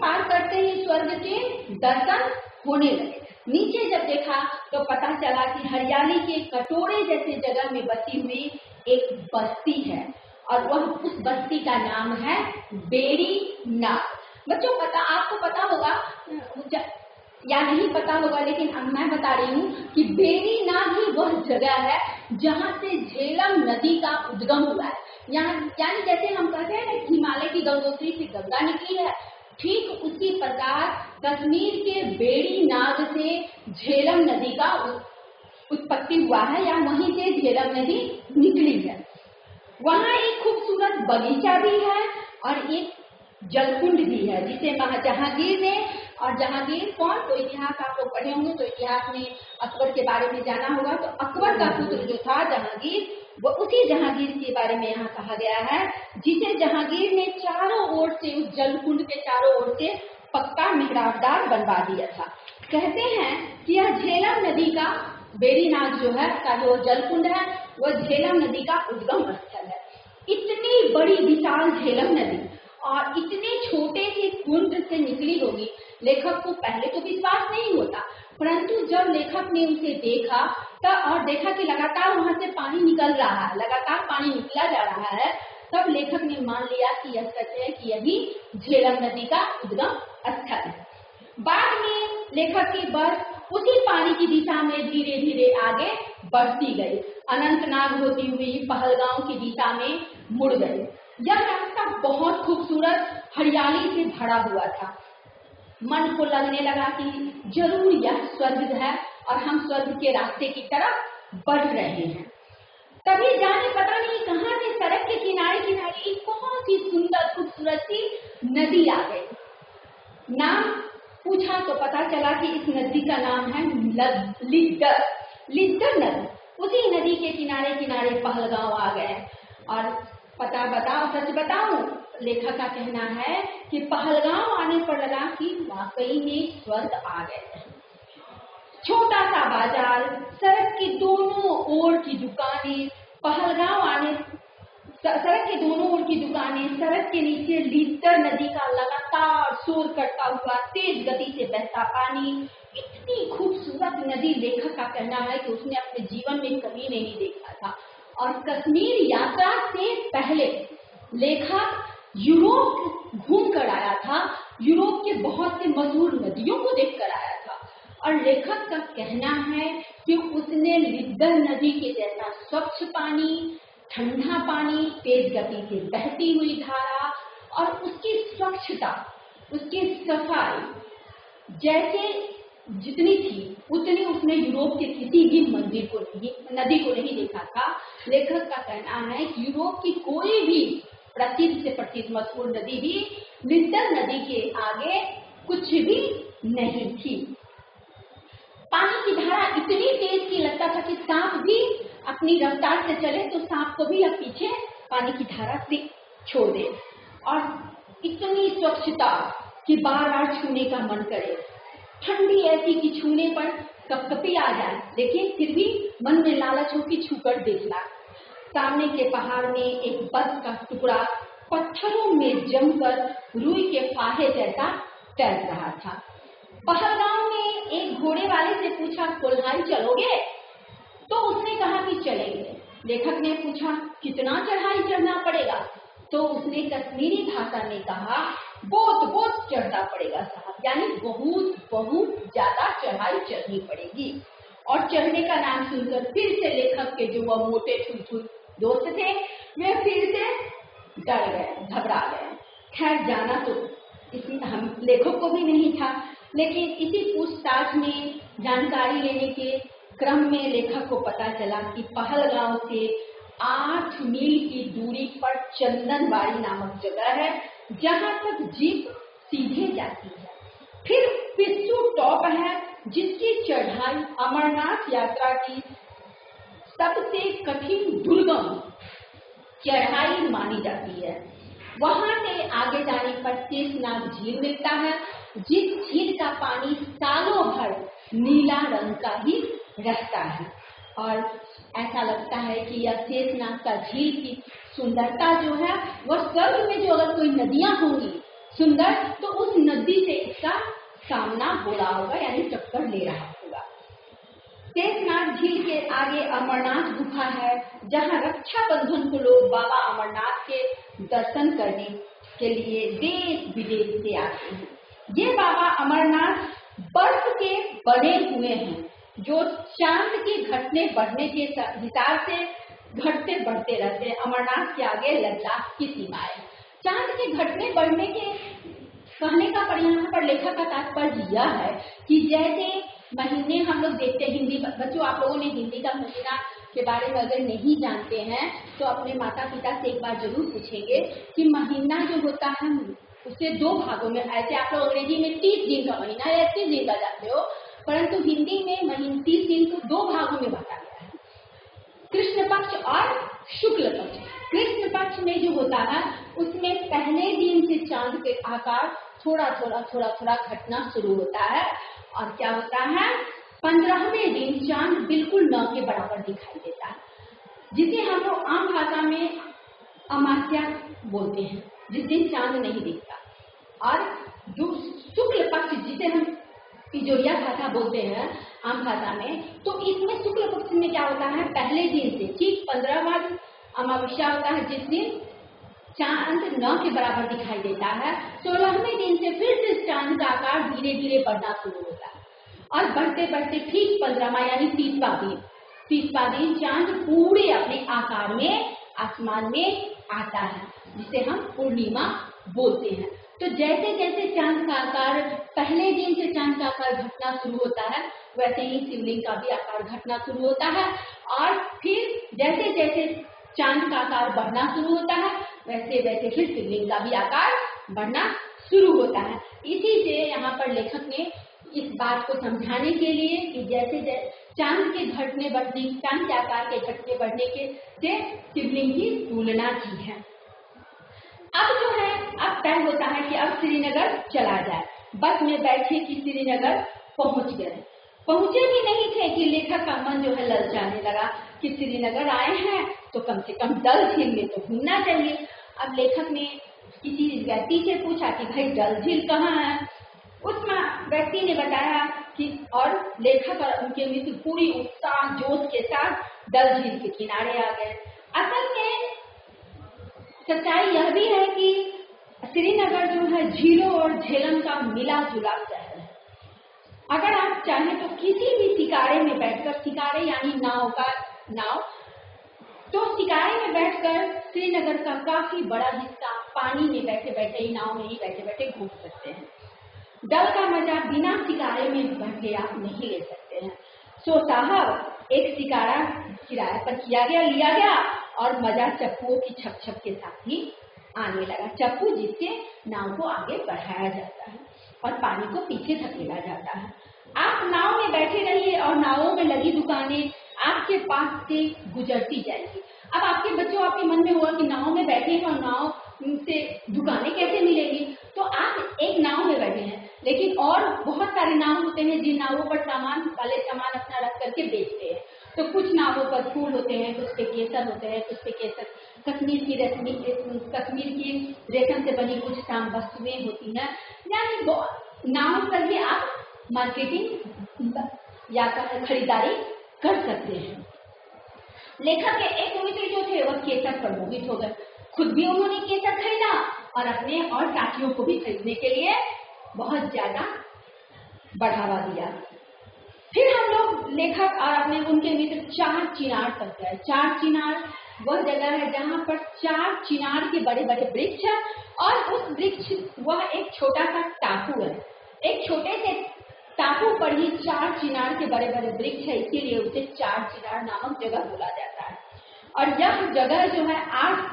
पार करते ही स्वर्ग के दर्शन होने लगे। नीचे जब देखा तो पता चला कि हरियाली के कटोरे जैसे जगह में बसी हुई एक बस्ती है और वह उस बस्ती का नाम है बेड़ी नाग। बच्चों आपको पता होगा या नहीं पता होगा, लेकिन अब मैं बता रही हूँ कि बेड़ी नाग ही वह जगह है जहाँ से झेलम नदी का उद्गम हुआ है। यानी जैसे हम कहते हैं ना हिमालय की गंगोत्री से गंगा निकली है, ठीक उसी प्रकार कश्मीर के बेड़ी नाग से झेलम नदी का उत्पत्ति हुआ है या वहीं से झेलम नदी निकली है। वहाँ एक खूबसूरत बगीचा भी है और एक जलकुंड भी है जिसे जहांगीर ने, और जहांगीर कौन, तो इतिहास आप लोग पढ़े होंगे तो इतिहास में अकबर के बारे में जाना होगा। तो अकबर का पुत्र जो था जहांगीर, वो उसी जहांगीर के बारे में यहाँ कहा गया है, जिसे जहांगीर ने चारों ओर से, उस जलकुंड के चारों ओर से पक्का मिहराबदार बनवा दिया था। कहते हैं कि यह झेलम नदी का, बेड़ी नाग जो है का जो जलकुंड है वह झेलम नदी का उद्गम स्थल है। इतनी बड़ी विशाल झेलम नदी और इतने छोटे से कुंड से निकली होगी, लेखक को पहले तो विश्वास नहीं होता, परंतु जब लेखक ने उसे देखा और देखा कि लगातार वहां से पानी निकल रहा है, लगातार पानी निकला जा रहा है, तब लेखक ने मान लिया कि यह सच है कि यही झेलम नदी का उद्गम स्थल है। बाद में लेखक की बस उसी पानी की दिशा में धीरे धीरे आगे बढ़ती गई, अनंतनाग होती हुई पहलगांव की दिशा में मुड़ गई। यह रास्ता बहुत खूबसूरत हरियाली से भरा हुआ था। मन को लगने लगा कि जरूर यह स्वर्ग है और हम स्वर्ग के रास्ते की तरफ बढ़ रहे हैं। तभी जाने पता नहीं कहां से सड़क के किनारे किनारे एक बहुत ही सुंदर खूबसूरत सी नदी आ गई। नाम पूछा तो पता चला कि इस नदी का नाम है लिद्दर नदी। उसी नदी के किनारे किनारे पहलगांव आ गए और सच बताऊं, लेखक का कहना है कि पहलगांव आने पर लगा कि वाकई में स्वर्ग आ गए। छोटा सा बाजार, सड़क के दोनों ओर की दुकानें, सड़क के दोनों ओर की दुकानें, सड़क के नीचे लिद्दर नदी का लगातार शोर करता हुआ तेज गति से बहता पानी। इतनी खूबसूरत नदी लेखक का कहना है कि उसने अपने जीवन में कभी नहीं देखा था। और कश्मीर यात्रा से पहले लेखक यूरोप घूम कर आया था, यूरोप के बहुत से मशहूर नदियों को देख कर आया था और लेखक का कहना है कि उसने लिद्दर नदी के जैसा स्वच्छ पानी, ठंडा पानी, तेज गति से बहती हुई धारा और उसकी स्वच्छता, उसकी सफाई जैसे जितनी थी उतनी उसने यूरोप के किसी भी नदी को नहीं देखा था। लेखक का कहना है कि यूरोप की कोई भी प्रसिद्ध से प्रसिद्ध मशहूर नदी भी लिद्दर नदी के आगे कुछ भी नहीं थी। पानी की धारा इतनी तेज कि लगता था कि सांप भी अपनी रफ्तार से चले तो सांप को भी अब पीछे पानी की धारा से छोड़ दे, और इतनी स्वच्छता कि बार बार छूने का मन करे। ठंडी ऐसी कि छूने पर कपकपी आ जाए, लेकिन फिर भी मन में लालच हो कि छूकर देखना। सामने के पहाड़ में एक बर्फ का टुकड़ा पत्थरों में जमकर रुई के फाहे जैसा तैर रहा था। पहलगांव ने एक घोड़े वाले से पूछा, कोल्हारी चलोगे? तो उसने कहा कि चलेंगे। लेखक ने पूछा, कितना चढ़ाई चढ़ना पड़ेगा? तो उसने कश्मीरी भाषा में कहा, बहुत चढ़ना पड़ेगा साहब, यानी बहुत ज्यादा चढ़ाई चढ़नी पड़ेगी। और चढ़ने का नाम सुनकर फिर से लेखक के जो वह मोटे ठुलठुल दोस्त थे वे फिर से डर गए, घबरा गए। खैर जाना तो हम लेखक को भी नहीं था, लेकिन इसी पूछताछ में जानकारी लेने के क्रम में लेखक को पता चला कि पहलगांव से 8 मील की दूरी पर चंदनबाड़ी नामक जगह है जहां तक जीप सीधे जाती है। फिर पिस्सू टॉप है जिसकी चढ़ाई अमरनाथ यात्रा की सबसे कठिन दुर्गम चढ़ाई मानी जाती है। वहां से आगे जाने पर शेषनाग झील मिलता है, जिस झील का पानी सालों भर नीला रंग का ही रहता है। और ऐसा लगता है कि यह शेषनाग का झील की सुंदरता जो है वह स्वर्ग में जो अगर कोई नदियां होंगी, सुंदर, तो उस नदी से इसका सामना हो रहा होगा, यानी टक्कर ले रहा होगा। शेषनाग झील के आगे अमरनाथ गुफा है, जहाँ रक्षाबंधन को लोग बाबा अमरनाथ के दर्शन करने के लिए देश विदेश से आते हैं। ये बाबा अमरनाथ बर्फ के बने हुए हैं, जो चांद के घटने बढ़ने के हिसाब से घटते बढ़ते रहते हैं। अमरनाथ के आगे लद्दाख की सीमा है। चांद के घटने बढ़ने के कहने का यहाँ पर लेखक का तात्पर्य यह है कि जैसे महीने हम लोग देखते हैं, हिंदी बच्चों आप लोगों ने हिंदी का महीना के बारे में अगर नहीं जानते हैं तो अपने माता पिता से एक बार जरूर पूछेंगे कि महीना जो होता है उसे 2 भागों में, ऐसे आप लोग अंग्रेजी में 30 दिन का महीना या 30 दिन का जानते हो, परंतु हिंदी में 30 दिन को 2 भागों में बांटा गया है, कृष्ण पक्ष और शुक्ल पक्ष। कृष्ण पक्ष में जो होता है उसमें पहले दिन से चांद के आकार थोड़ा थोड़ा घटना शुरू होता है, और क्या होता है 15वें दिन चांद बिल्कुल 9 के बराबर दिखाई देता है, जिसे हम लोग आम भाषा में अमावस्या बोलते हैं, जिस दिन चांद नहीं दिखता। और जो शुक्ल पक्ष जिसे हम तिजोरिया भाषा बोलते हैं आम भाषा में, तो इसमें शुक्ल पक्ष में क्या होता है पहले दिन से ठीक 15वां अमावस्या होता है, जिस दिन चांद 9 के बराबर दिखाई देता है। 16वें दिन से फिर से चांद का आकार धीरे धीरे बढ़ना शुरू होता है, और बढ़ते बढ़ते ठीक 15वां यानी 30वां दिन चांद पूरे अपने आकार में आसमान में आता है, जिसे हम पूर्णिमा बोलते हैं। तो जैसे जैसे चांद का आकार पहले दिन से चांद का आकार घटना शुरू होता है, वैसे ही शिवलिंग का भी आकार घटना शुरू होता है, और फिर जैसे जैसे चांद का आकार बढ़ना शुरू होता है वैसे वैसे फिर शिवलिंग का भी आकार बढ़ना शुरू होता है। इसी से यहाँ पर लेखक ने इस बात को समझाने के लिए कि जैसे चांद के घटने बढ़ने, चांद के आकार के घटने बढ़ने के से शिवलिंग की तुलना की है। अब जो है अब तय होता है कि अब श्रीनगर चला जाए। बस में बैठे कि श्रीनगर पहुंच गए। पहुंचे भी नहीं थे कि लेखक का मन जो है ललचाने लगा कि श्रीनगर आए हैं तो कम से कम डल झील में तो घूमना चाहिए। अब लेखक ने किसी व्यक्ति से पूछा कि भाई डल झील कहाँ है। उस व्यक्ति ने बताया कि, और लेखक और उनके मित्र पूरी उत्साह जोश के साथ डल झील के किनारे आ गए। असल में सच्चाई यह भी है कि श्रीनगर जो है झीलों और झेलम का मिला जुला शहर है। अगर आप चाहें तो किसी भी शिकारे में बैठकर, शिकारे यानी नाव, तो शिकारे में बैठकर श्रीनगर का काफी बड़ा हिस्सा पानी में बैठे बैठे ही, नाव में ही बैठे बैठे घूम सकते हैं। डल का मजा बिना शिकारे में बैठे आप नहीं ले सकते हैं। सो साहब एक शिकारा किराए पर लिया गया और मजा चप्पुओं की छप छप के साथ ही आने लगा। चप्पू जिससे नाव को आगे बढ़ाया जाता है और पानी को पीछे धकेला जाता है। आप नाव में बैठे रहिए और नावों में लगी दुकानें आपके पास से गुजरती जाएंगी। अब आपके बच्चों, आपके मन में होगा कि नाव में बैठे हैं और नाव से दुकानें कैसे मिलेगी। तो आप एक नाव में बैठे हैं, लेकिन और बहुत सारे नाव होते हैं जिन नावों पर सामान अपना रख करके बेचते हैं। तो कुछ नावों पर फूल होते हैं, कुछ पे केसर होते हैं, कुछ पे कश्मीर की रेशम से बनी कुछ वस्तुएं होती हैं। यानी नाव पर भी आप मार्केटिंग या खरीदारी कर सकते हैं। लेखक के एक मित्र जो थे वह केसर पर मोहित हो गए। खुद भी उन्होंने केसर खरीदा और अपने और साथियों को भी खरीदने के लिए बहुत ज्यादा बढ़ावा दिया। फिर हम लोग लेखक और अपने उनके मित्र 4 चिनार तक गए। 4 चिनार वह जगह है जहाँ पर 4 चिनार के बड़े बड़े वृक्ष है, और उस वृक्ष वह एक छोटा सा टापू है। एक छोटे से टापू पर ही 4 चिनार के बड़े बड़े वृक्ष है, इसीलिए उसे 4 चिनार नामक जगह बोला जाता है। और यह जगह जो है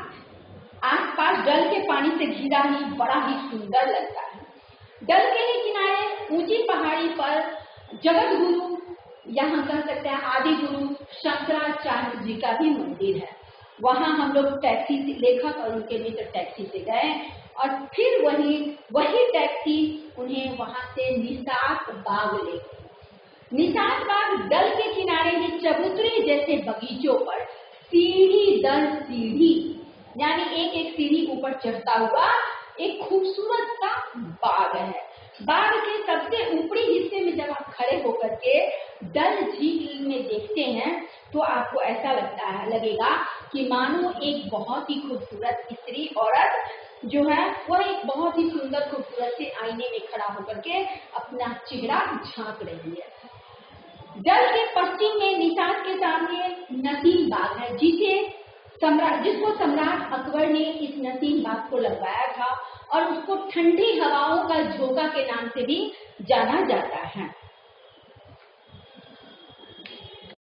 आस पास डल के पानी से घिरा ही बड़ा ही सुंदर लगता है। डल के ही किनारे ऊंची पहाड़ी पर जगत गुरु, यहाँ कह सकते हैं आदि गुरु शंकराचार्य जी का भी मंदिर है। वहाँ हम लोग टैक्सी से, लेखक और उनके मित्र टैक्सी से गए और फिर वही टैक्सी उन्हें वहाँ से निसात बाग ले गई। निसात बाग डल के किनारे ही चबूतरे जैसे बगीचों पर सीढ़ी दर सीढ़ी, यानी एक एक सीढ़ी ऊपर चढ़ता हुआ एक खूबसूरत सा बाग है। बाग के सबसे ऊपरी हिस्से में जब आप खड़े होकर के डल झील में देखते हैं तो आपको ऐसा लगेगा कि मानो एक बहुत ही खूबसूरत स्त्री औरत जो है वह एक बहुत ही सुंदर खूबसूरत से आईने में खड़ा होकर के अपना चेहरा झांक रही है। डल के पश्चिम में निशात के सामने नसीम बाग है, जिसको सम्राट अकबर ने इस नसीम बाग को लगवाया था और उसको ठंडी हवाओं का झोंका के नाम से भी जाना जाता है।